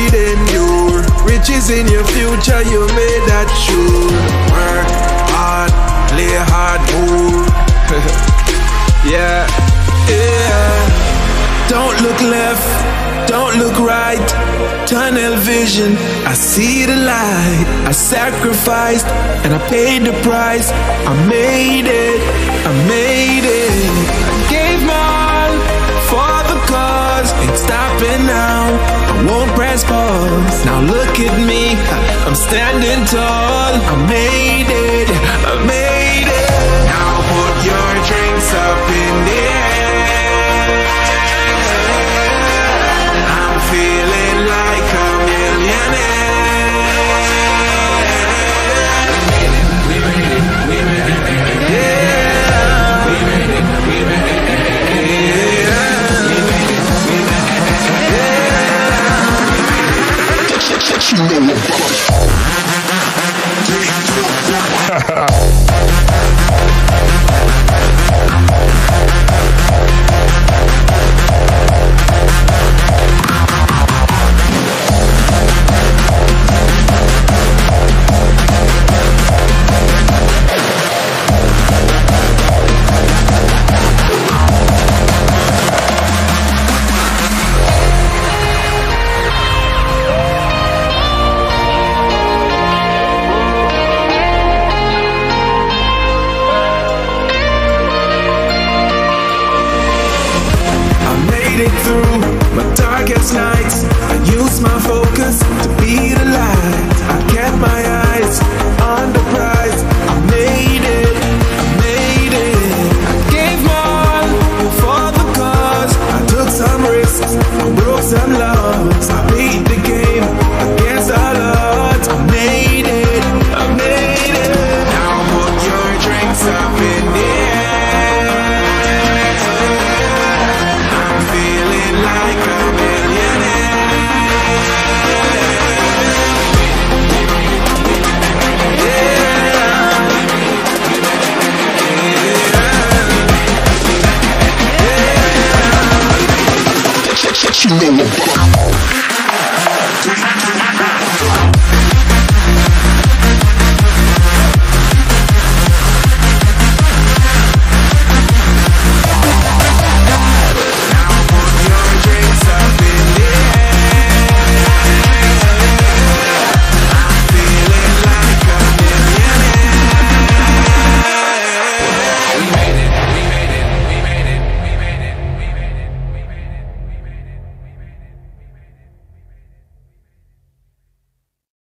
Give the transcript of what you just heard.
it endure. Riches in your future, you made that sure. Work hard, play hard, move. Yeah, yeah. Don't look left, don't look right. Tunnel vision, I see the light. I sacrificed and I paid the price. I made it, I made it. I gave my all for the cause. Ain't stopping now, I won't press pause. Now look at me, I'm standing tall. I made it, I made it. Now put your drinks up in the air. I'm feeling like a millionaire. We made it, we made it, we made it. Yeah. We made it, we made it, we made it. Yeah. We made it, we made it, we made it. Yeah.